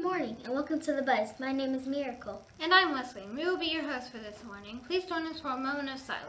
morning and welcome to The Buzz. My name is Miracle. And I'm Leslie, and we will be your hosts for this morning. Please join us for a moment of silence.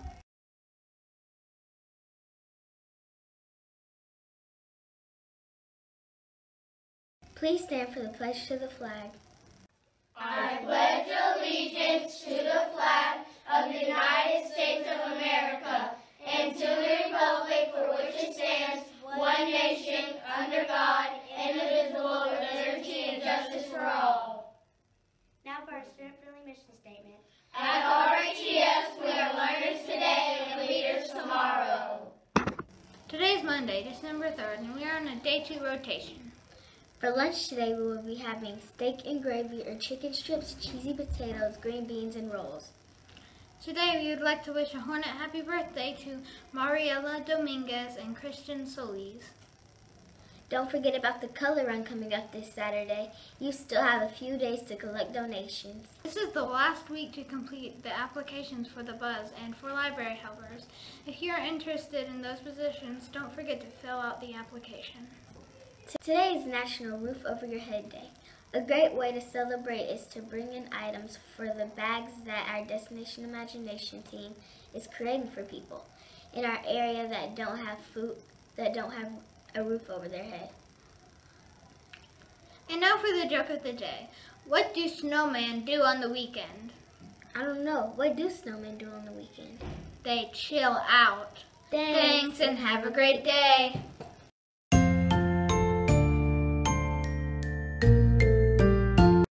Please stand for the pledge to the flag. I pledge allegiance to the flag of the United States of America and to the republic for which it stands, one nation, under God, indivisible, with liberty and justice for all. Now for our student-friendly mission statement. At RHES, we are learners today and leaders tomorrow. Today is Monday, December 3rd, and we are on a day 2 rotation. For lunch today, we will be having steak and gravy or chicken strips, cheesy potatoes, green beans, and rolls. Today, we would like to wish a Hornet happy birthday to Mariela Dominguez and Christian Solis. Don't forget about the color run coming up this Saturday. You still have a few days to collect donations. This is the last week to complete the applications for the Buzz and for library helpers. If you are interested in those positions, don't forget to fill out the application. Today is National Roof Over Your Head Day. A great way to celebrate is to bring in items for the bags that our Destination Imagination team is creating for people in our area that don't have food, that don't have a roof over their head. And now for the joke of the day. What do snowmen do on the weekend? I don't know. What do snowmen do on the weekend? They chill out. Thanks and have a great day.